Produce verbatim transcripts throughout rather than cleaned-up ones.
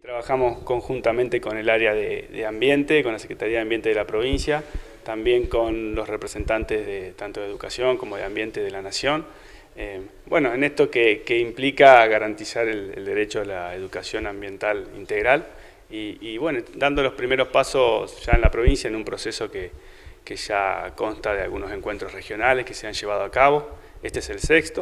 Trabajamos conjuntamente con el área de, de ambiente, con la Secretaría de Ambiente de la provincia, también con los representantes de tanto de educación como de ambiente de la Nación. Eh, bueno, en esto que, que implica garantizar el, el derecho a la educación ambiental integral y, y bueno, dando los primeros pasos ya en la provincia en un proceso que, que ya consta de algunos encuentros regionales que se han llevado a cabo. Este es el sexto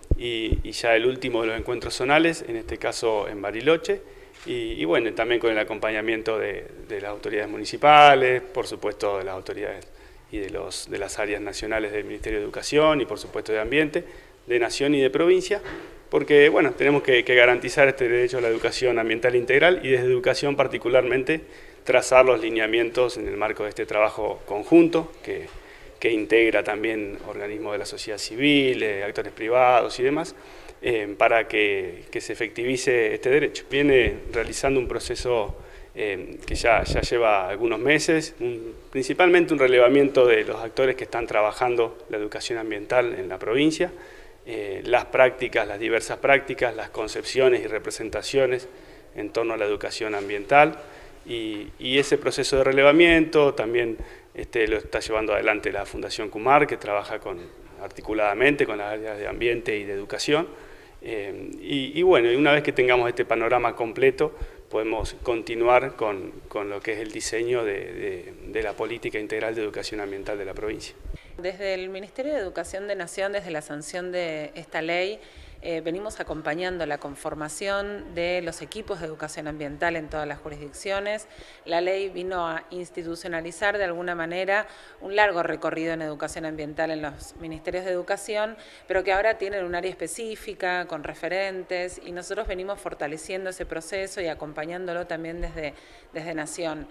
y, y ya el último de los encuentros zonales, en este caso en Bariloche. Y, y bueno, también con el acompañamiento de, de las autoridades municipales, por supuesto de las autoridades y de, los, de las áreas nacionales del Ministerio de Educación y por supuesto de Ambiente, de Nación y de Provincia, porque bueno, tenemos que, que garantizar este derecho a la educación ambiental integral y desde Educación particularmente trazar los lineamientos en el marco de este trabajo conjunto que, que integra también organismos de la sociedad civil, eh, actores privados y demás, Eh, para que, que se efectivice este derecho. Viene realizando un proceso eh, que ya, ya lleva algunos meses, un, principalmente un relevamiento de los actores que están trabajando la educación ambiental en la provincia, eh, las prácticas, las diversas prácticas, las concepciones y representaciones en torno a la educación ambiental y, y ese proceso de relevamiento también este, lo está llevando adelante la Fundación Kumar, que trabaja con, articuladamente con las áreas de ambiente y de educación. Eh, y, y bueno, una vez que tengamos este panorama completo, podemos continuar con, con lo que es el diseño de, de, de la política integral de educación ambiental de la provincia. Desde el Ministerio de Educación de Nación, desde la sanción de esta ley, eh, venimos acompañando la conformación de los equipos de educación ambiental en todas las jurisdicciones. La ley vino a institucionalizar de alguna manera un largo recorrido en educación ambiental en los ministerios de educación, pero que ahora tienen un área específica, con referentes, y nosotros venimos fortaleciendo ese proceso y acompañándolo también desde, desde Nación.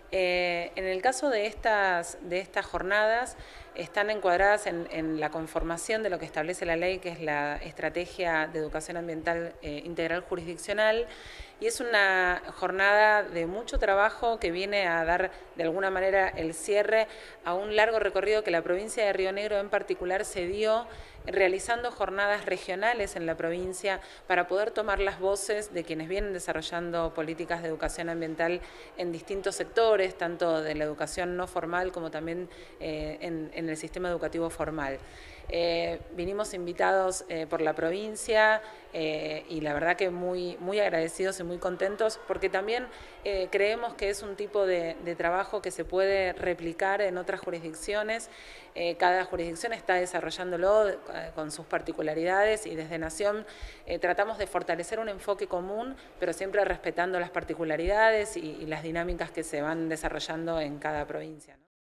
Eh, en el caso de estas, de estas jornadas, están encuadradas en, en la conformación de lo que establece la ley, que es la Estrategia de Educación Ambiental eh, Integral Jurisdiccional, y es una jornada de mucho trabajo que viene a dar de alguna manera el cierre a un largo recorrido que la provincia de Río Negro en particular se dio realizando jornadas regionales en la provincia para poder tomar las voces de quienes vienen desarrollando políticas de educación ambiental en distintos sectores, tanto de la educación no formal como también eh, en, en el sistema educativo formal. Eh, vinimos invitados eh, por la provincia eh, y la verdad que muy, muy agradecidos y muy contentos porque también eh, creemos que es un tipo de, de trabajo que se puede replicar en otras jurisdicciones. Eh, cada jurisdicción está desarrollándolo eh, con sus particularidades y desde Nación eh, tratamos de fortalecer un enfoque común, pero siempre respetando las particularidades y, y las dinámicas que se van desarrollando en cada provincia, ¿no?